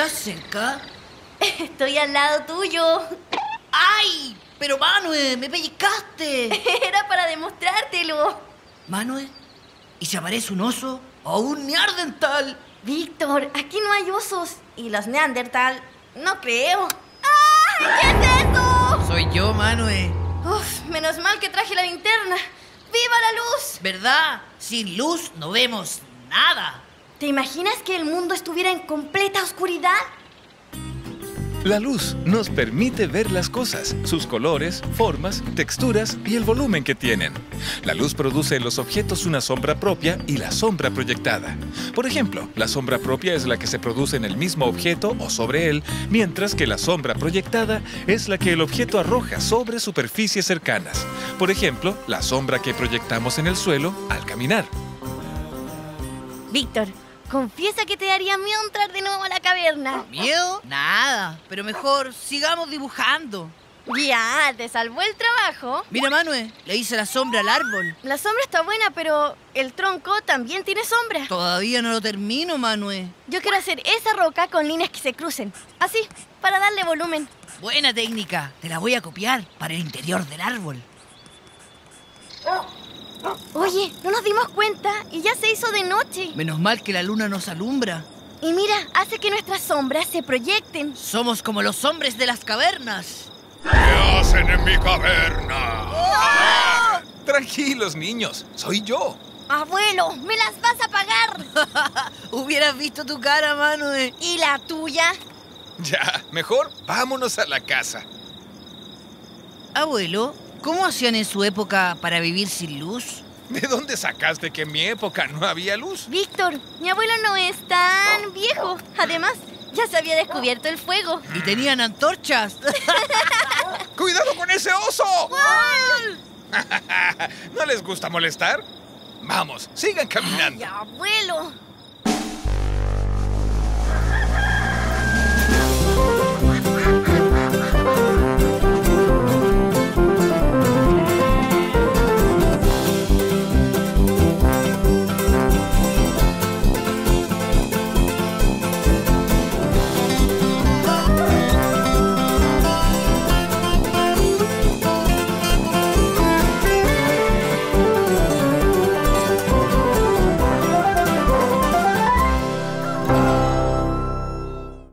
¿Estás cerca? Estoy al lado tuyo. ¡Ay! Pero Manue, me pellizcaste. Era para demostrártelo. Manue, ¿y si aparece un oso o un neandertal? Víctor, aquí no hay osos. Y los neandertal, no creo. ¡Ay! ¿Qué es eso? Soy yo, Manue. Uf, menos mal que traje la linterna. ¡Viva la luz! ¿Verdad? Sin luz no vemos nada. ¿Te imaginas que el mundo estuviera en completa oscuridad? La luz nos permite ver las cosas, sus colores, formas, texturas y el volumen que tienen. La luz produce en los objetos una sombra propia y la sombra proyectada. Por ejemplo, la sombra propia es la que se produce en el mismo objeto o sobre él, mientras que la sombra proyectada es la que el objeto arroja sobre superficies cercanas. Por ejemplo, la sombra que proyectamos en el suelo al caminar. Víctor, confiesa que te daría miedo entrar de nuevo a la caverna. ¿Miedo? Nada. Pero mejor sigamos dibujando. Ya, te salvó el trabajo. Mira, Manue, le hice la sombra al árbol. La sombra está buena, pero el tronco también tiene sombra. Todavía no lo termino, Manue. Yo quiero hacer esa roca con líneas que se crucen. Así, para darle volumen. Buena técnica. Te la voy a copiar para el interior del árbol. Oye, no nos dimos cuenta y ya se hizo de noche. Menos mal que la luna nos alumbra. Y mira, hace que nuestras sombras se proyecten. Somos como los hombres de las cavernas. ¿Qué hacen en mi caverna? Tranquilos, niños, soy yo. Abuelo, me las vas a pagar. Hubieras visto tu cara, Manue. ¿Y la tuya? Ya, mejor vámonos a la casa. Abuelo, ¿cómo hacían en su época para vivir sin luz? ¿De dónde sacaste que en mi época no había luz? Víctor, mi abuelo no es tan viejo. Además, ya se había descubierto el fuego. Y tenían antorchas. ¡Cuidado con ese oso! ¿No les gusta molestar? Vamos, sigan caminando. Ay, abuelo.